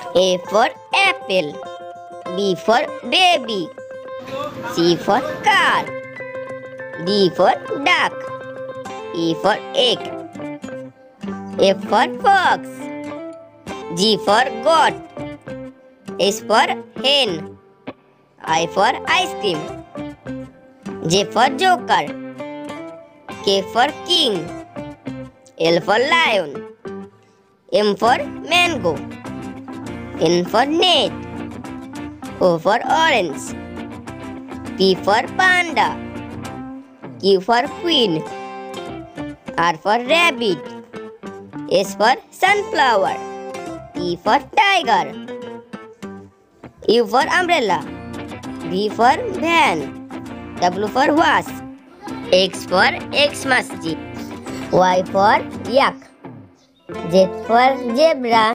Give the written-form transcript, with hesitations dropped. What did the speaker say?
A for apple, B for baby, C for car, D for duck, E for egg, F for fox, G for goat, S for hen, I for ice cream, J for joker, K for king, L for lion, M for mango, N for net, O for orange, P for panda, Q for queen, R for rabbit, S for sunflower, T for tiger, U for umbrella, V for van, W for wasp, X for Xmas, Y for yak, Z for zebra.